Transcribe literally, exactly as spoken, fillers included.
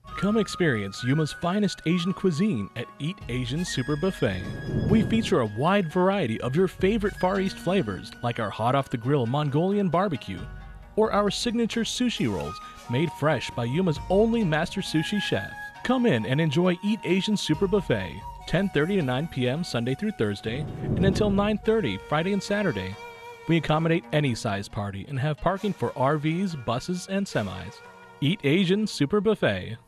Come experience Yuma's finest Asian cuisine at Eat Asian Super Buffet. We feature a wide variety of your favorite Far East flavors, like our hot off the grill Mongolian barbecue, or our signature sushi rolls made fresh by Yuma's only master sushi chef. Come in and enjoy Eat Asian Super Buffet, ten thirty to nine p m Sunday through Thursday, and until nine thirty Friday and Saturday. We accommodate any size party and have parking for R Vs, buses, and semis. Eat Asian Super Buffet.